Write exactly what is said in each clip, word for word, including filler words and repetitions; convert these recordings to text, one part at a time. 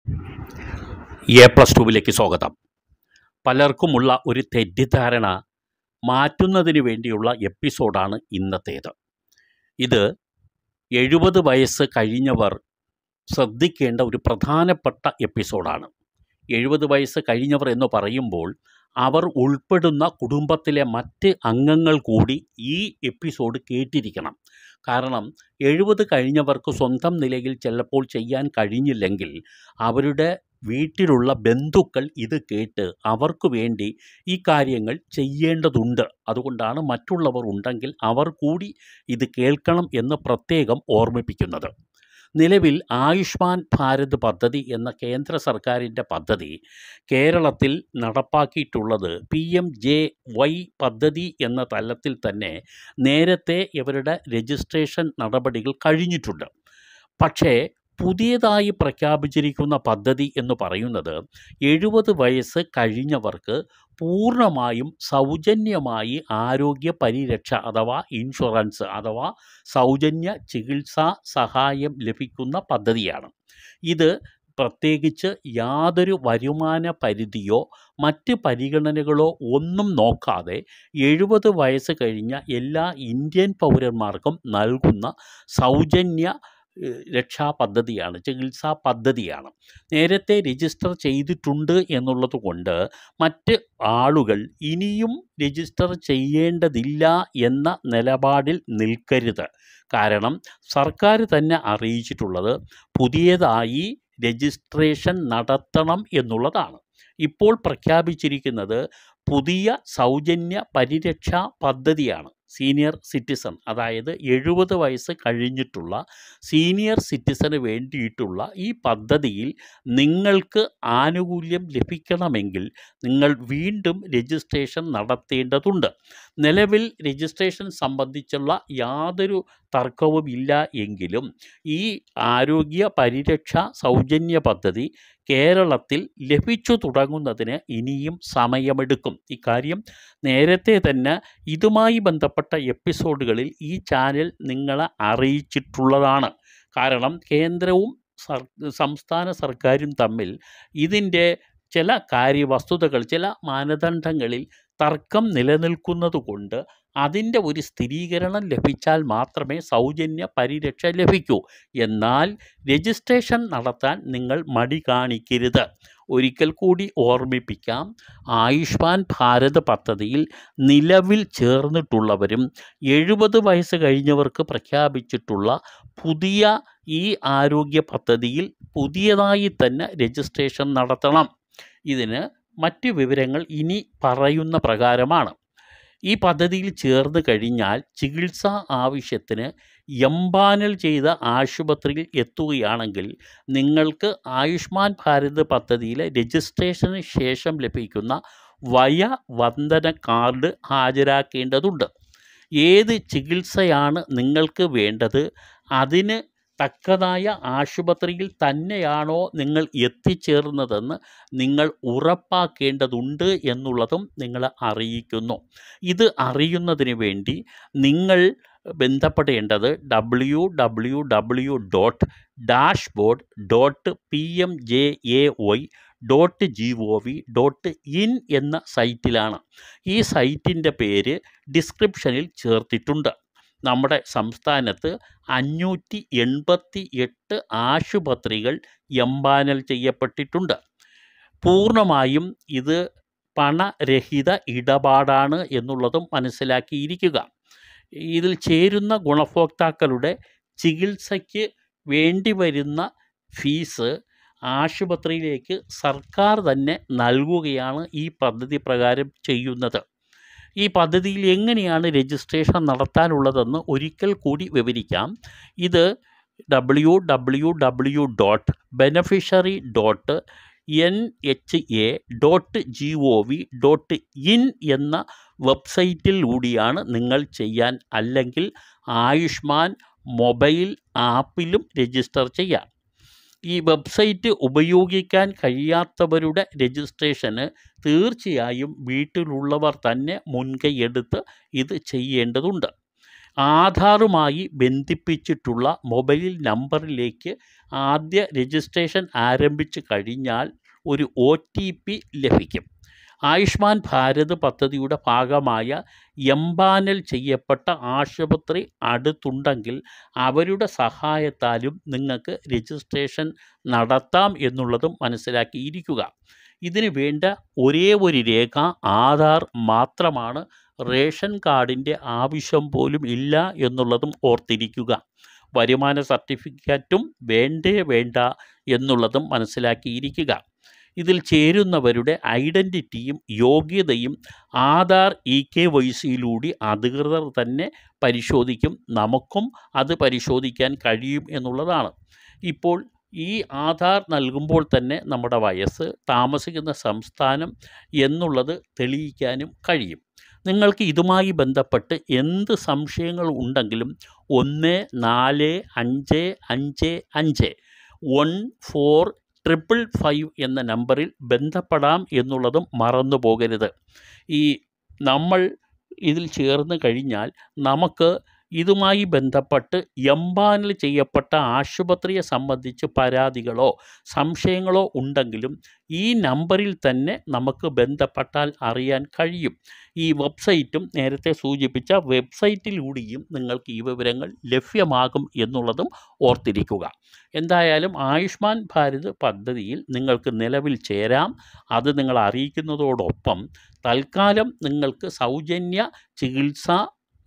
A plus ടുവിലേക്ക് സ്വാഗതം. പലർക്കുമുള്ള ഒരു തെറ്റിദ്ധാരണ മാറ്റുന്നതിന് വേണ്ടിയുള്ള എപ്പിസോഡാണ് ഇന്നത്തേത്. ഇത് എഴുപത് വയസ്സ് കഴിഞ്ഞവർ ശ്രദ്ധിക്കേണ്ട ഒരു പ്രധാനപ്പെട്ട എപ്പിസോഡാണ്. എഴുപത് വയസ്സ് കഴിഞ്ഞവർ എന്ന് പറയുമ്പോൾ അവർ ഉൾപ്പെടുന്ന കുടുംബത്തിലെ മറ്റ് അംഗങ്ങൾ കൂടി ഈ എപ്പിസോഡ് കേട്ടിരിക്കണം. കാരണം എഴുപത് കഴിഞ്ഞവർക്ക് സ്വന്തം നിലയിൽ ചിലപ്പോൾ ചെയ്യാൻ കഴിഞ്ഞില്ലെങ്കിൽ അവരുടെ വീട്ടിലുള്ള ബന്ധുക്കൾ ഇത് കേട്ട് അവർക്ക് വേണ്ടി ഈ കാര്യങ്ങൾ ചെയ്യേണ്ടതുണ്ട്. അതുകൊണ്ടാണ് മറ്റുള്ളവർ ഉണ്ടെങ്കിൽ അവർ കൂടി ഇത് കേൾക്കണം എന്ന് പ്രത്യേകം ഓർമ്മിപ്പിക്കുന്നത്. നിലവിൽ ആയുഷ്മാൻ ഭാരത് പദ്ധതി എന്ന കേന്ദ്ര സർക്കാരിൻ്റെ പദ്ധതി കേരളത്തിൽ നടപ്പാക്കിയിട്ടുള്ളത് പി എം ജെ വൈ പദ്ധതി എന്ന തലത്തിൽ തന്നെ നേരത്തെ ഇവരുടെ രജിസ്ട്രേഷൻ നടപടികൾ കഴിഞ്ഞിട്ടുണ്ട്. പക്ഷേ പുതിയതായി പ്രഖ്യാപിച്ചിരിക്കുന്ന പദ്ധതി എന്ന് പറയുന്നത് എഴുപത് വയസ്സ് കഴിഞ്ഞവർക്ക് പൂർണ്ണമായും സൗജന്യമായി ആരോഗ്യ പരിരക്ഷ അഥവാ ഇൻഷുറൻസ് അഥവാ സൗജന്യ ചികിത്സാ സഹായം ലഭിക്കുന്ന പദ്ധതിയാണ്. ഇത് പ്രത്യേകിച്ച് യാതൊരു വരുമാന പരിധിയോ മറ്റ് പരിഗണനകളോ ഒന്നും നോക്കാതെ എഴുപത് വയസ്സ് കഴിഞ്ഞ എല്ലാ ഇന്ത്യൻ പൗരന്മാർക്കും നൽകുന്ന സൗജന്യ രക്ഷാ പദ്ധതിയാണ്, ചികിത്സാ പദ്ധതിയാണ്. നേരത്തെ രജിസ്റ്റർ ചെയ്തിട്ടുണ്ട് എന്നുള്ളത് കൊണ്ട് മറ്റ് ആളുകൾ ഇനിയും രജിസ്റ്റർ ചെയ്യേണ്ടതില്ല എന്ന നിലപാടിൽ നിൽക്കരുത്. കാരണം സർക്കാർ തന്നെ അറിയിച്ചിട്ടുള്ളത് പുതിയതായി രജിസ്ട്രേഷൻ നടത്തണം എന്നുള്ളതാണ്. ഇപ്പോൾ പ്രഖ്യാപിച്ചിരിക്കുന്നത് പുതിയ സൗജന്യ പരിരക്ഷാ പദ്ധതിയാണ്. സീനിയർ സിറ്റിസൺ, അതായത് എഴുപത് വയസ്സ് കഴിഞ്ഞിട്ടുള്ള സീനിയർ സിറ്റിസന് വേണ്ടിയിട്ടുള്ള ഈ പദ്ധതിയിൽ നിങ്ങൾക്ക് ആനുകൂല്യം ലഭിക്കണമെങ്കിൽ നിങ്ങൾ വീണ്ടും രജിസ്ട്രേഷൻ നടത്തേണ്ടതുണ്ട്. നിലവിൽ രജിസ്ട്രേഷൻ സംബന്ധിച്ചുള്ള യാതൊരു തർക്കവുമില്ല എങ്കിലും ഈ ആരോഗ്യ പരിരക്ഷ സൗജന്യ പദ്ധതി കേരളത്തിൽ ലഭിച്ചു തുടങ്ങുന്നതിന് ഇനിയും സമയമെടുക്കും. ഇക്കാര്യം നേരത്തെ തന്നെ ഇതുമായി ബന്ധപ്പെട്ട എപ്പിസോഡുകളിൽ ഈ ചാനൽ നിങ്ങളെ അറിയിച്ചിട്ടുള്ളതാണ്. കാരണം കേന്ദ്രവും സംസ്ഥാന സർക്കാരും തമ്മിൽ ഇതിൻ്റെ ചില കാര്യവസ്തുതകൾ, ചില മാനദണ്ഡങ്ങളിൽ തർക്കം നിലനിൽക്കുന്നത് കൊണ്ട് അതിൻ്റെ ഒരു സ്ഥിരീകരണം ലഭിച്ചാൽ മാത്രമേ സൗജന്യ പരിരക്ഷ ലഭിക്കൂ. എന്നാൽ രജിസ്ട്രേഷൻ നടത്താൻ നിങ്ങൾ മടി കാണിക്കരുത്. ഒരിക്കൽ കൂടി ഓർമ്മിപ്പിക്കാം, ആയുഷ്മാൻ ഭാരത് പദ്ധതിയിൽ നിലവിൽ ചേർന്നിട്ടുള്ളവരും എഴുപത് വയസ്സ് കഴിഞ്ഞവർക്ക് പ്രഖ്യാപിച്ചിട്ടുള്ള പുതിയ ഈ ആരോഗ്യ പദ്ധതിയിൽ പുതിയതായി തന്നെ രജിസ്ട്രേഷൻ നടത്തണം. ഇതിന് മറ്റ് വിവരങ്ങൾ ഇനി പറയുന്ന പ്രകാരമാണ്. ഈ പദ്ധതിയിൽ ചേർന്ന് കഴിഞ്ഞാൽ ചികിത്സാ ആവശ്യത്തിന് എംപാനൽ ചെയ്ത ആശുപത്രിയിൽ എത്തുകയാണെങ്കിൽ നിങ്ങൾക്ക് ആയുഷ്മാൻ ഭാരത് പദ്ധതിയിലെ രജിസ്ട്രേഷന് ശേഷം ലഭിക്കുന്ന വയോവന്ദന കാർഡ് ഹാജരാക്കേണ്ടതുണ്ട്. ഏത് ചികിത്സയാണ് നിങ്ങൾക്ക് വേണ്ടത്, അതിന് തക്കതായ ആശുപത്രിയിൽ തന്നെയാണോ നിങ്ങൾ എത്തിച്ചേർന്നതെന്ന് നിങ്ങൾ ഉറപ്പാക്കേണ്ടതുണ്ട് എന്നുള്ളതും നിങ്ങളെ അറിയിക്കുന്നു. ഇത് അറിയുന്നതിന് വേണ്ടി നിങ്ങൾ ബന്ധപ്പെടേണ്ടത് W W W dot dashboard dot P M J A Y dot G O V dot in എന്ന സൈറ്റിലാണ്. ഈ സൈറ്റിൻ്റെ പേര് ഡിസ്ക്രിപ്ഷനിൽ ചേർത്തിട്ടുണ്ട്. നമ്മുടെ സംസ്ഥാനത്ത് അഞ്ഞൂറ്റി എൺപത്തി എട്ട് ആശുപത്രികൾ എംപാനൽ ചെയ്യപ്പെട്ടിട്ടുണ്ട്. പൂർണ്ണമായും ഇത് പണരഹിത ഇടപാടാണ് എന്നുള്ളതും മനസ്സിലാക്കിയിരിക്കുക. ഇതിൽ ചേരുന്ന ഗുണഭോക്താക്കളുടെ ചികിത്സയ്ക്ക് വേണ്ടി വരുന്ന ഫീസ് ആശുപത്രിയിലേക്ക് സർക്കാർ തന്നെ നൽകുകയാണ് ഈ പദ്ധതി പ്രകാരം ചെയ്യുന്നത്. ഈ പദ്ധതിയിൽ എങ്ങനെയാണ് രജിസ്ട്രേഷൻ നടത്താനുള്ളതെന്ന് ഒരിക്കൽ കൂടി വിവരിക്കാം. ഇത് W W W dot beneficiary dot N H A dot G O V dot in എന്ന വെബ്സൈറ്റിലൂടെയാണ് നിങ്ങൾ ചെയ്യാൻ. അല്ലെങ്കിൽ ആയുഷ്മാൻ മൊബൈൽ ആപ്പിലും രജിസ്റ്റർ ചെയ്യാം. ഈ വെബ്സൈറ്റ് ഉപയോഗിക്കാൻ കഴിയാത്തവരുടെ രജിസ്ട്രേഷന് തീർച്ചയായും വീട്ടിലുള്ളവർ തന്നെ മുൻകൈയെടുത്ത് ഇത് ചെയ്യേണ്ടതുണ്ട്. ആധാറുമായി ബന്ധിപ്പിച്ചിട്ടുള്ള മൊബൈൽ നമ്പറിലേക്ക് ആദ്യ രജിസ്ട്രേഷൻ ആരംഭിച്ചു കഴിഞ്ഞാൽ ഒരു ഒ ടി പി ലഭിക്കും. ആയുഷ്മാൻ ഭാരത് പദ്ധതിയുടെ ഭാഗമായ എംപാനൽ ചെയ്യപ്പെട്ട ആശുപത്രി അടുത്തുണ്ടെങ്കിൽ അവരുടെ സഹായത്താലും നിങ്ങൾക്ക് രജിസ്ട്രേഷൻ നടത്താം എന്നുള്ളതും മനസ്സിലാക്കിയിരിക്കുക. ഇതിന് വേണ്ട ഒരേ ഒരു രേഖ ആധാർ മാത്രമാണ്. റേഷൻ കാർഡിൻ്റെ ആവശ്യം പോലും ഇല്ല എന്നുള്ളതും ഓർത്തിരിക്കുക. വരുമാന സർട്ടിഫിക്കറ്റും വേണ്ടേ വേണ്ട എന്നുള്ളതും മനസ്സിലാക്കിയിരിക്കുക. ഇതിൽ ചേരുന്നവരുടെ ഐഡൻറ്റിറ്റിയും യോഗ്യതയും ആധാർ ഇ കെ വൈ സിയിലൂടെ അധികൃതർ തന്നെ പരിശോധിക്കും. നമുക്കും അത് പരിശോധിക്കാൻ കഴിയും എന്നുള്ളതാണ്. ഇപ്പോൾ ഈ ആധാർ നൽകുമ്പോൾ തന്നെ നമ്മുടെ വയസ്സ്, താമസിക്കുന്ന സംസ്ഥാനം എന്നുള്ളത് തെളിയിക്കാനും കഴിയും. നിങ്ങൾക്ക് ഇതുമായി ബന്ധപ്പെട്ട് എന്ത് സംശയങ്ങൾ ഉണ്ടെങ്കിലും ഒന്ന് നാല് അഞ്ച് അഞ്ച് അഞ്ച് വൺ ഫോർ ട്രിപ്പിൾ ഫൈവ് എന്ന നമ്പറിൽ ബന്ധപ്പെടാം എന്നുള്ളതും മറന്നു പോകരുത്. ഈ നമ്മൾ ഇതിൽ ചേർന്ന് കഴിഞ്ഞാൽ നമുക്ക് ഇതുമായി ബന്ധപ്പെട്ട് എംപാനൽ ചെയ്യപ്പെട്ട ആശുപത്രിയെ സംബന്ധിച്ച് പരാതികളോ സംശയങ്ങളോ ഉണ്ടെങ്കിലും ഈ നമ്പറിൽ തന്നെ നമുക്ക് ബന്ധപ്പെട്ടാൽ അറിയാൻ കഴിയും. ഈ വെബ്സൈറ്റും നേരത്തെ സൂചിപ്പിച്ച വെബ്സൈറ്റിലൂടെയും നിങ്ങൾക്ക് ഈ വിവരങ്ങൾ ലഭ്യമാകും എന്നുള്ളതും ഓർത്തിരിക്കുക. എന്തായാലും ആയുഷ്മാൻ ഭാരത് പദ്ധതിയിൽ നിങ്ങൾക്ക് നിലവിൽ ചേരാം. അത് നിങ്ങൾ അറിയിക്കുന്നതോടൊപ്പം തൽക്കാലം നിങ്ങൾക്ക് സൗജന്യ ചികിത്സാ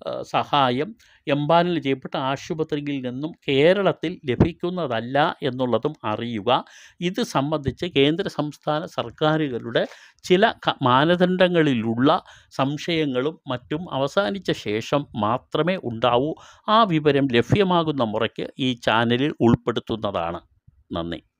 സഹായം എംപാനൽ ചെയ്യപ്പെട്ട ആശുപത്രിയിൽ നിന്നും കേരളത്തിൽ ലഭിക്കുന്നതല്ല എന്നുള്ളതും അറിയുക. ഇത് സംബന്ധിച്ച് കേന്ദ്ര സംസ്ഥാന സർക്കാരുകളുടെ ചില മാനദണ്ഡങ്ങളിലുള്ള സംശയങ്ങളും മറ്റും അവസാനിച്ച ശേഷം മാത്രമേ ഉണ്ടാവൂ. ആ വിവരം ലഭ്യമാകുന്ന മുറയ്ക്ക് ഈ ചാനലിൽ ഉൾപ്പെടുത്തുന്നതാണ്. നന്ദി.